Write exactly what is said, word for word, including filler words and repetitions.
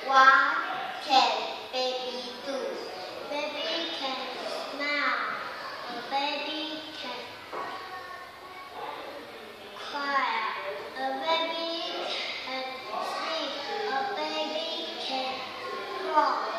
What can baby do? Baby can smile. A baby can cry. A baby can sleep. A baby can crawl.